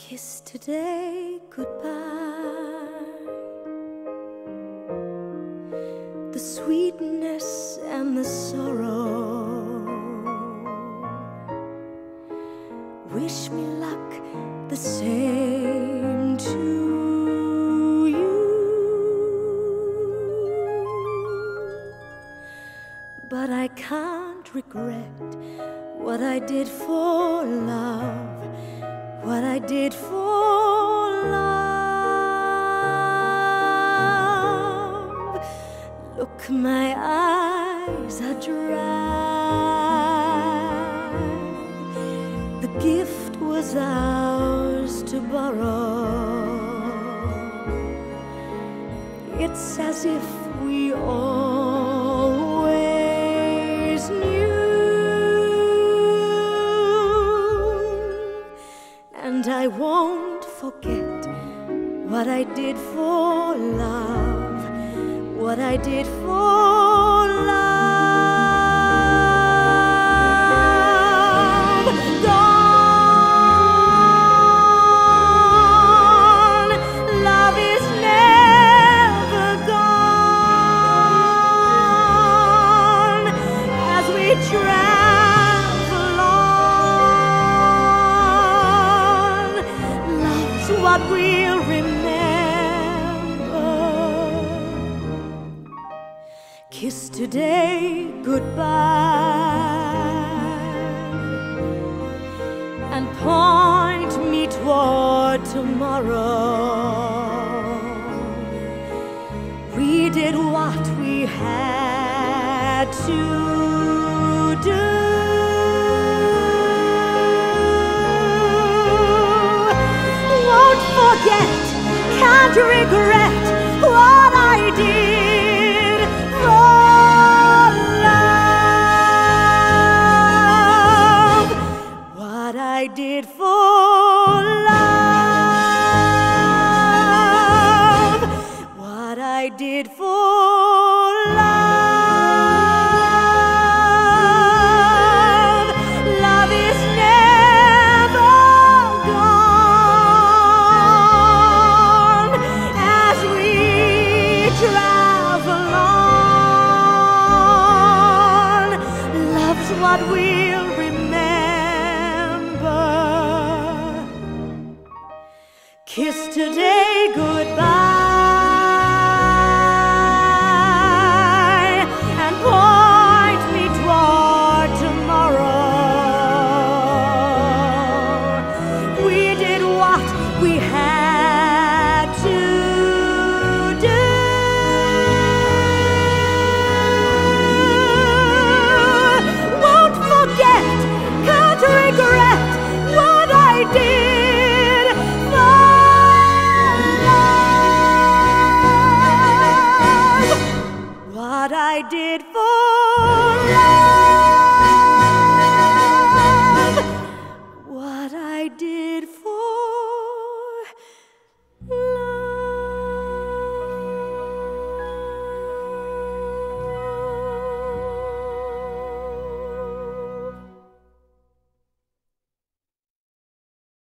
Kiss today goodbye. The sweetness and the sorrow. Wish me luck the same to you. But I can't regret what I did for love, what I did for love. Look, my eyes are dry. The gift was ours to borrow. It's as if we always knew. And I won't forget what I did for love, what I did for love. Gone, love is never gone. As we travel on, love's what we'll remember. Kiss today goodbye and point me toward tomorrow. We did what we had to do. Won't forget, can't regret what I did for love, what I did for love, what I did for love. Love is never gone. As we travel on, love's what we'll remember. Kiss today goodbye and point me toward tomorrow. We did what we had to do. Won't forget, can't regret what I did for love, what I did for love.